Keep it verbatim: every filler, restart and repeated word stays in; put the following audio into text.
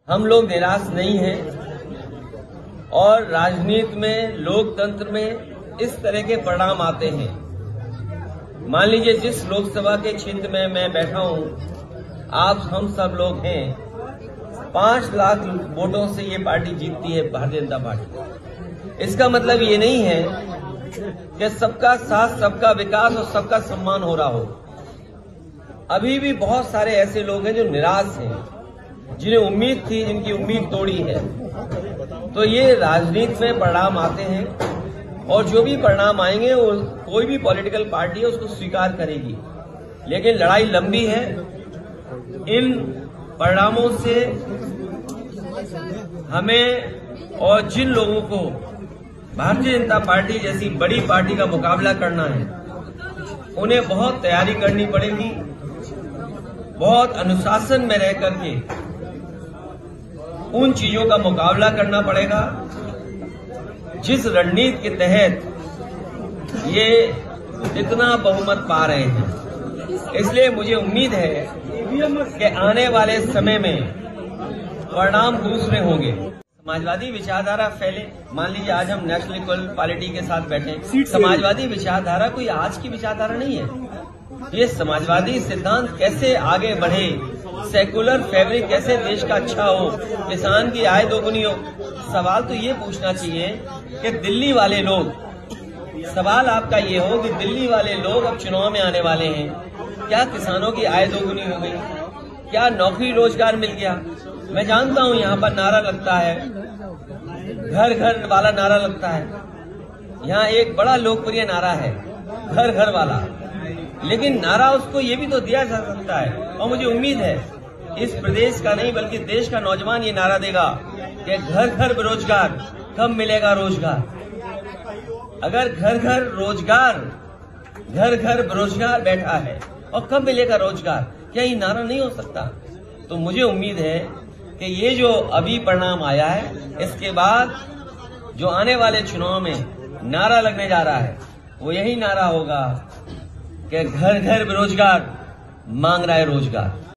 हम लोग निराश नहीं हैं और राजनीति में, लोकतंत्र में इस तरह के परिणाम आते हैं। मान लीजिए जिस लोकसभा के क्षेत्र में मैं बैठा हूं, आप हम सब लोग हैं, पांच लाख वोटों से ये पार्टी जीतती है, भारतीय जनता पार्टी। इसका मतलब ये नहीं है कि सबका साथ, सबका विकास और सबका सम्मान हो रहा हो। अभी भी बहुत सारे ऐसे लोग हैं जो निराश हैं, जिन्हें उम्मीद थी, जिनकी उम्मीद तोड़ी है। तो ये राजनीति में परिणाम आते हैं और जो भी परिणाम आएंगे वो कोई भी पॉलिटिकल पार्टी है उसको स्वीकार करेगी, लेकिन लड़ाई लंबी है। इन परिणामों से हमें और जिन लोगों को भारतीय जनता पार्टी जैसी बड़ी पार्टी का मुकाबला करना है, उन्हें बहुत तैयारी करनी पड़ेगी, बहुत अनुशासन में रह करके उन चीजों का मुकाबला करना पड़ेगा जिस रणनीति के तहत ये इतना बहुमत पा रहे हैं। इसलिए मुझे उम्मीद है कि आने वाले समय में परिणाम दूसरे होंगे। समाजवादी विचारधारा फैले। मान लीजिए आज हम नेशनल इक्वल पार्टी के साथ बैठे। समाजवादी विचारधारा कोई आज की विचारधारा नहीं है। ये समाजवादी सिद्धांत कैसे आगे बढ़े, सेकुलर फैब्रिक कैसे देश का अच्छा हो, किसान की आय दोगुनी हो। सवाल तो ये पूछना चाहिए कि दिल्ली वाले लोग, सवाल आपका ये हो कि दिल्ली वाले लोग अब चुनाव में आने वाले हैं, क्या किसानों की आय दोगुनी हो गई, क्या नौकरी रोजगार मिल गया। मैं जानता हूं यहाँ पर नारा लगता है, घर घर वाला नारा लगता है। यहाँ एक बड़ा लोकप्रिय नारा है, घर घर वाला, लेकिन नारा उसको ये भी तो दिया जा सकता है। और मुझे उम्मीद है इस प्रदेश का नहीं बल्कि देश का नौजवान ये नारा देगा कि घर घर बेरोजगार, कब मिलेगा रोजगार। अगर घर घर रोजगार, घर घर बेरोजगार बैठा है और कब मिलेगा रोजगार, क्या ये नारा नहीं हो सकता। तो मुझे उम्मीद है कि ये जो अभी परिणाम आया है, इसके बाद जो आने वाले चुनाव में नारा लगने जा रहा है वो यही नारा होगा कि घर घर बेरोजगार, मांग रहा है रोजगार।